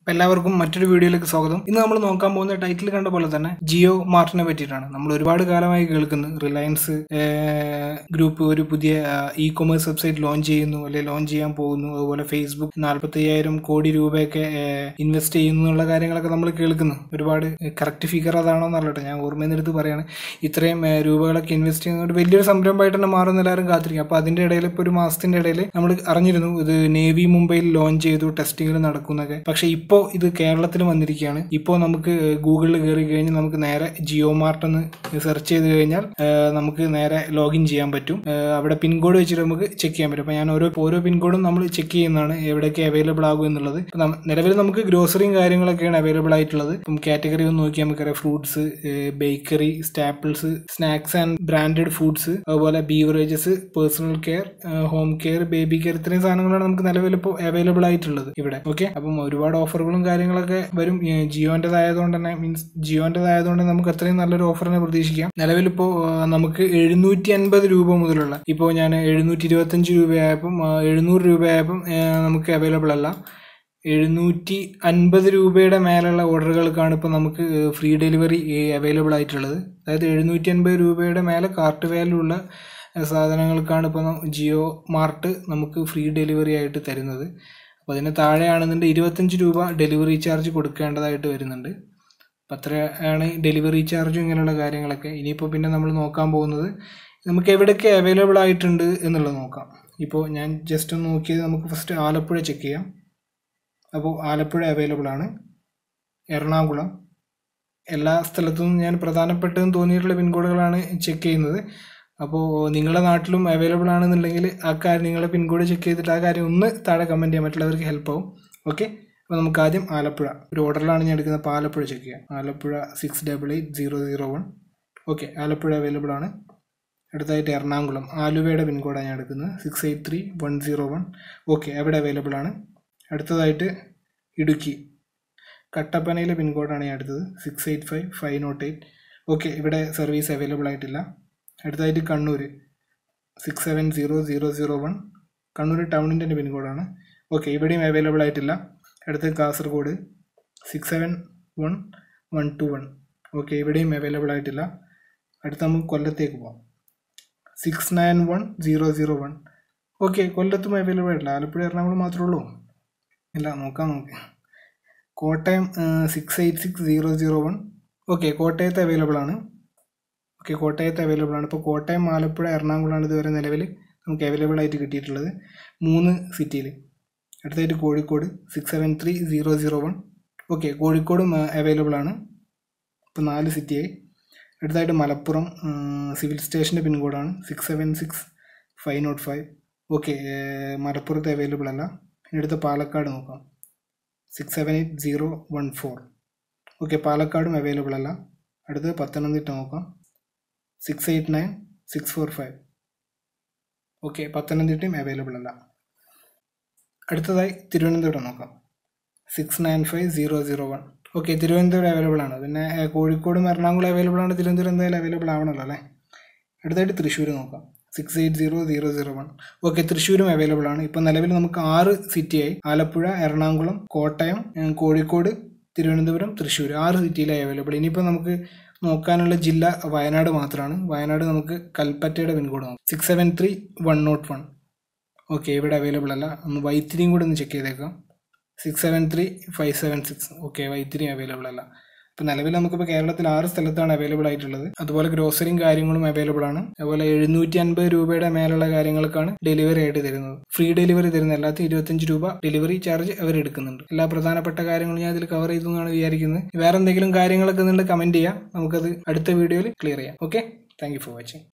എല്ലാവർക്കും മറ്റൊരു വീഡിയോയിലേക്ക് സ്വാഗതം. ഇന്ന് നമ്മൾ നോക്കാൻ പോകുന്ന ടൈറ്റിൽ കണ്ട പോലെ തന്നെ ജിയോ മാർട്ടിനെ പറ്റിയിട്ടാണ്. നമ്മൾ ഒരുപാട് കാലമായി കേൾക്കുന്നു റിലയൻസ് ഗ്രൂപ്പ് ഒരു പുതിയ ഇ കൊമേഴ്സ് വെബ്സൈറ്റ് ലോഞ്ച് ചെയ്യുന്നു, അല്ലെങ്കിൽ ലോഞ്ച് ചെയ്യാൻ പോകുന്നു. അതുപോലെ ഫേസ്ബുക്ക് 45,000 കോടി രൂപയൊക്കെ ഇൻവെസ്റ്റ് ചെയ്യുന്നു എന്നുള്ള കാര്യങ്ങളൊക്കെ നമ്മൾ കേൾക്കുന്നു. ഒരുപാട് കറക്റ്റ് ഫിഗർ അതാണോ എന്നറിയട്ടെ, ഞാൻ ഓർമ്മയെന്നെടുത്ത് പറയാണ്. ഇത്രയും രൂപകളൊക്കെ ഇൻവെസ്റ്റ് ചെയ്യുന്നത് വലിയൊരു സംരംഭമായിട്ട് തന്നെ മാറുന്ന എല്ലാവരും കാത്തിരിക്കും. അപ്പോൾ അതിൻ്റെ ഇടയിൽ ഇപ്പോൾ ഒരു മാസത്തിൻ്റെ ഇടയിൽ നമ്മൾ അറിഞ്ഞിരുന്നു ഇത് നേവി മുംബൈയിൽ ലോഞ്ച് ചെയ്തു, ടെസ്റ്റിങ്ങിൽ നടക്കുന്നതൊക്കെ. പക്ഷേ ഇപ്പോൾ ഇത് കേരളത്തിൽ വന്നിരിക്കുകയാണ്. ഇപ്പോൾ നമുക്ക് ഗൂഗിളിൽ കയറി കഴിഞ്ഞാൽ നമുക്ക് നേരെ ജിയോ മാർട്ട് എന്ന് സെർച്ച് ചെയ്ത് കഴിഞ്ഞാൽ നമുക്ക് നേരെ ലോഗിൻ ചെയ്യാൻ പറ്റും. അവിടെ പിൻകോഡ് വെച്ചിട്ട് നമുക്ക് ചെക്ക് ചെയ്യാൻ പറ്റും. അപ്പോൾ ഞാൻ ഓരോ പിൻകോഡും നമ്മൾ ചെക്ക് ചെയ്യുന്നതാണ് എവിടെയൊക്കെ അവൈലബിൾ ആകും എന്നുള്ളത്. നിലവിൽ നമുക്ക് ഗ്രോസറിയും കാര്യങ്ങളൊക്കെയാണ് അവൈലബിൾ ആയിട്ടുള്ളത്. ഇപ്പം കാറ്റഗറി ഒന്ന് നോക്കിയാൽ നമുക്കറിയാം, fruits, bakery, staples, snacks and branded foods, അതുപോലെ beverages, personal care, home care, baby care, ഇത്രയും സാധനങ്ങളാണ് നമുക്ക് നിലവിൽ ഇപ്പോൾ അവൈലബിൾ ആയിട്ടുള്ളത് ഇവിടെ. ഓക്കെ, അപ്പം ഒരുപാട് ഓഫറുകളും കാര്യങ്ങളൊക്കെ വരും. ജിയോൻ്റെതായതുകൊണ്ട് തന്നെ നമുക്ക് അത്രയും നല്ലൊരു ഓഫറിനെ പ്രതീക്ഷിക്കാം. നിലവിലിപ്പോൾ നമുക്ക് 750 രൂപ മുതലുള്ള, ഇപ്പോൾ ഞാൻ 725 രൂപയായപ്പം 700 രൂപയായപ്പം നമുക്ക് അവൈലബിൾ അല്ല. 750 രൂപയുടെ മേലുള്ള ഓർഡറുകൾക്കാണ് ഇപ്പോൾ നമുക്ക് ഫ്രീ ഡെലിവറി അവൈലബിൾ ആയിട്ടുള്ളത്. അതായത് 750 രൂപയുടെ മേലെ കാർട്ട് വാല്യൂ ഉള്ള സാധനങ്ങൾക്കാണ് ഇപ്പോൾ ജിയോ മാർട്ട് നമുക്ക് ഫ്രീ ഡെലിവറി ആയിട്ട് തരുന്നത്. അപ്പോൾ അതിന് താഴെയാണെന്നുണ്ട് 25 രൂപ ഡെലിവറി ചാർജ് കൊടുക്കേണ്ടതായിട്ട് വരുന്നുണ്ട്. അപ്പം അത്രയാണ് ഡെലിവറി ചാർജും ഇങ്ങനെയുള്ള കാര്യങ്ങളൊക്കെ. ഇനിയിപ്പോൾ പിന്നെ നമ്മൾ നോക്കാൻ പോകുന്നത് നമുക്ക് എവിടെയൊക്കെ അവൈലബിൾ ആയിട്ടുണ്ട് എന്നുള്ളത് നോക്കാം. ഇപ്പോൾ ഞാൻ ജസ്റ്റ് ഒന്ന് നോക്കിയത്, നമുക്ക് ഫസ്റ്റ് ആലപ്പുഴ ചെക്ക് ചെയ്യാം. അപ്പോൾ ആലപ്പുഴ അവൈലബിൾ ആണ്. എറണാകുളം, എല്ലാ സ്ഥലത്തും ഞാൻ പ്രധാനപ്പെട്ടതെന്ന് തോന്നിയിട്ടുള്ള പിൻകോഡുകളാണ് ചെക്ക് ചെയ്യുന്നത്. അപ്പോൾ നിങ്ങളുടെ നാട്ടിലും അവൈലബിൾ ആണെന്നുണ്ടെങ്കിൽ ആ കാര്യം നിങ്ങളുടെ പിൻകോഡ് ചെക്ക് ചെയ്തിട്ട് ആ കാര്യം ഒന്ന് താഴെ കമൻറ്റ് ചെയ്യാൻ, മറ്റുള്ളവർക്ക് ഹെൽപ്പ് ആവും. ഓക്കെ, അപ്പോൾ നമുക്ക് ആദ്യം ആലപ്പുഴ ഒരു ഓർഡറിലാണ് ഞാൻ എടുക്കുന്നത്. അപ്പോൾ ആലപ്പുഴ ചെക്ക് ചെയ്യാം. ആലപ്പുഴ 688001. ഓക്കെ, ആലപ്പുഴ അവൈലബിൾ ആണ്. അടുത്തായിട്ട് എറണാകുളം, ആലുവയുടെ പിൻകോഡാണ് ഞാൻ എടുക്കുന്നത്, 683101. ഓക്കെ, അവിടെ അവൈലബിൾ ആണ്. അടുത്തതായിട്ട് ഇടുക്കി, കട്ടപ്പനയിലെ പിൻകോഡാണ് ഞാൻ എടുത്തത്, 685508. ഓക്കെ, ഇവിടെ സർവീസ് അവൈലബിൾ ആയിട്ടില്ല. അടുത്തതായിട്ട് കണ്ണൂർ, 670001. കണ്ണൂർ ടൗണിൻ്റെ പിൻകോഡാണ്. ഓക്കെ, ഇവിടെയും അവൈലബിൾ ആയിട്ടില്ല. അടുത്ത കാസർഗോഡ് 671121. ഓക്കെ, ഇവിടെയും അവൈലബിൾ ആയിട്ടില്ല. അടുത്ത നമുക്ക് കൊല്ലത്തേക്ക് പോകാം, 691001. ഓക്കെ, കൊല്ലത്തും അവൈലബിൾ ആയിട്ടില്ല. ആലപ്പുഴ, എറണാകുളം മാത്രമേ ഉള്ളൂ. ഇല്ല, നോക്കാം നമുക്ക്. കോട്ടയം 686001. ഓക്കെ, കോട്ടയത്ത് അവൈലബിൾ ആണ്. ഓക്കെ, കോട്ടയത്ത് അവൈലബിൾ ആണ്. ഇപ്പോൾ കോട്ടയം, ആലപ്പുഴ, എറണാകുളമാണ് ഇതുവരെ നിലവിൽ നമുക്ക് അവൈലബിൾ ആയിട്ട് കിട്ടിയിട്ടുള്ളത് 3 സിറ്റിയിൽ. അടുത്തായിട്ട് കോഴിക്കോട് 673001. ഓക്കെ, കോഴിക്കോടും അവൈലബിൾ ആണ്. ഇപ്പോൾ 4 സിറ്റിയായി. അടുത്തായിട്ട് മലപ്പുറം, സിവിൽ സ്റ്റേഷൻ്റെ പിൻകോഡാണ് 676505. ഓക്കെ, മലപ്പുറത്ത് അവൈലബിൾ അല്ല. അടുത്ത പാലക്കാട് നോക്കാം, 678014. ഓക്കെ, പാലക്കാടും അവൈലബിൾ അല്ല. അടുത്ത് പത്തനംതിട്ട നോക്കാം, 689645. ഓക്കെ, പത്തനംതിട്ടയും അവൈലബിൾ അല്ല. അടുത്തതായി തിരുവനന്തപുരം നോക്കാം, 695001. ഓക്കെ, തിരുവനന്തപുരം അവൈലബിൾ ആണ്. പിന്നെ കോഴിക്കോടും എറണാകുളം അവൈലബിൾ ആണ്. തിരുവനന്തപുരം എന്തായാലും അവൈലബിൾ ആവണമല്ലോ അല്ലേ. അടുത്തായിട്ട് തൃശ്ശൂർ നോക്കാം, 680001. ഓക്കെ, തൃശ്ശൂരും അവൈലബിൾ ആണ്. ഇപ്പോൾ നിലവിൽ നമുക്ക് 6 സിറ്റിയായി. ആലപ്പുഴ, എറണാകുളം, കോട്ടയം, കോഴിക്കോട്, തിരുവനന്തപുരം, തൃശ്ശൂർ, 6 സിറ്റിയിലായി അവൈലബിൾ. ഇനിയിപ്പോൾ നമുക്ക് നോക്കാനുള്ള ജില്ല വയനാട് മാത്രമാണ്. വയനാട് നമുക്ക് കൽപ്പറ്റയുടെ പിൻകോഡ് നോക്കാം, 673101. ഓക്കെ, ഇവിടെ അവൈലബിൾ അല്ല. ഒന്ന് വൈത്തിരിയും കൂടെ ഒന്ന് ചെക്ക് ചെയ്തേക്കാം, 673576. ഓക്കെ, വൈത്തിരി അവൈലബിൾ അല്ല. ഇപ്പോൾ നിലവിൽ നമുക്കിപ്പോൾ കേരളത്തിൽ 6 സ്ഥലത്താണ് അവൈലബിൾ ആയിട്ടുള്ളത്. അതുപോലെ ഗ്രോസറിയും കാര്യങ്ങളും അവൈലബിൾ ആണ്. അതുപോലെ 750 രൂപയുടെ മേലുള്ള കാര്യങ്ങൾക്കാണ് ഡെലിവറി ആയിട്ട് തരുന്നത്. ഫ്രീ ഡെലിവറി തരുന്ന എല്ലാത്തും 25 രൂപ ഡെലിവറി ചാർജ് അവർ എടുക്കുന്നുണ്ട്. എല്ലാ പ്രധാനപ്പെട്ട കാര്യങ്ങളും ഞാൻ ഇതിൽ കവർ ചെയ്തു എന്നാണ് വിചാരിക്കുന്നത്. വേറെ എന്തെങ്കിലും കാര്യങ്ങളൊക്കെ നിങ്ങൾ കമൻറ്റ് ചെയ്യാം, നമുക്കത് അടുത്ത വീഡിയോയിൽ ക്ലിയർ ചെയ്യാം. Okay, thank you for watching.